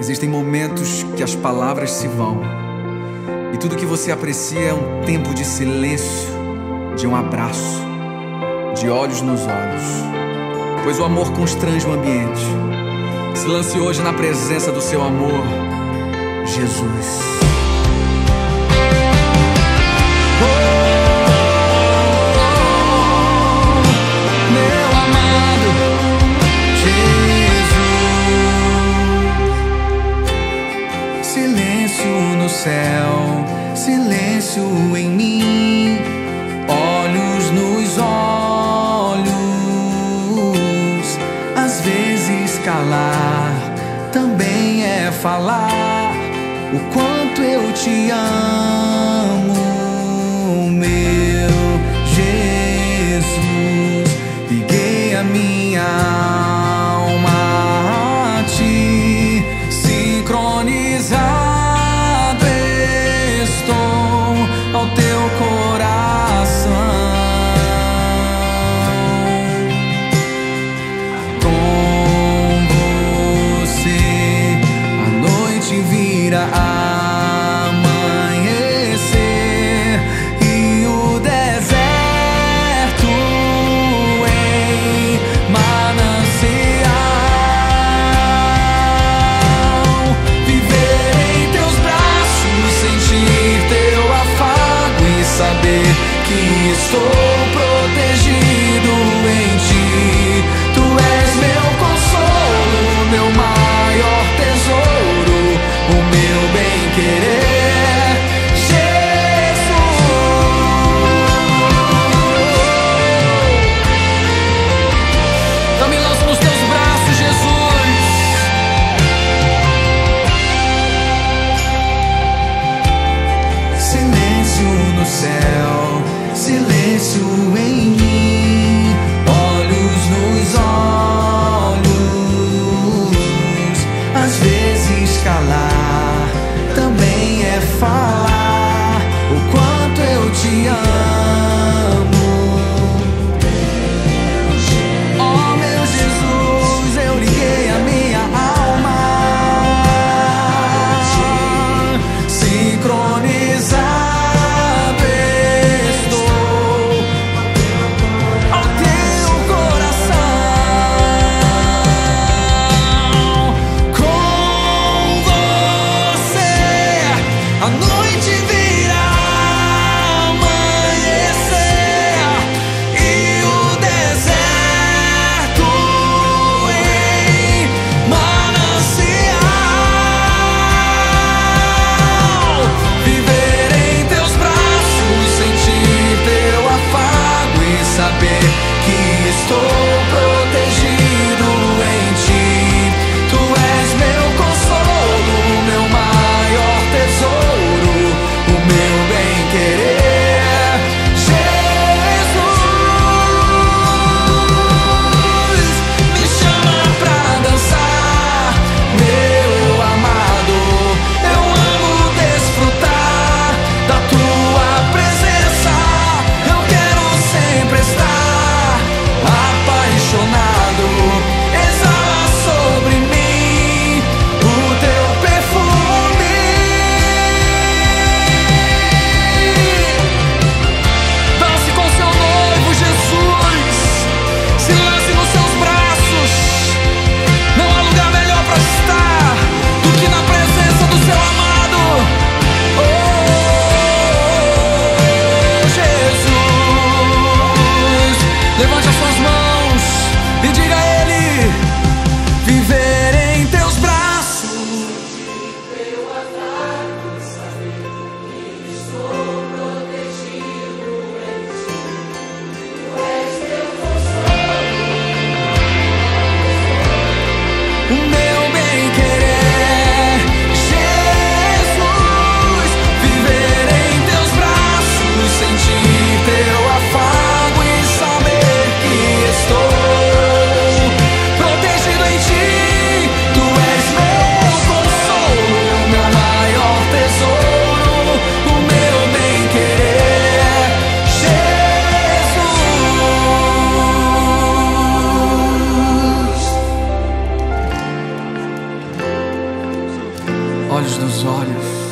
Existem momentos que as palavras se vão e tudo que você aprecia é um tempo de silêncio, de um abraço, de olhos nos olhos, pois o amor constrange o ambiente. Se lance hoje na presença do seu amor, Jesus. Silêncio no céu, silêncio em mim, olhos nos olhos. Às vezes calar também é falar o quanto eu te amo, meu Jesus. Liguei a minha alma a ti, sincronizado estou ao teu coração. Com você a noite vira amanhecer e o deserto em manancial. olhos nos olhos.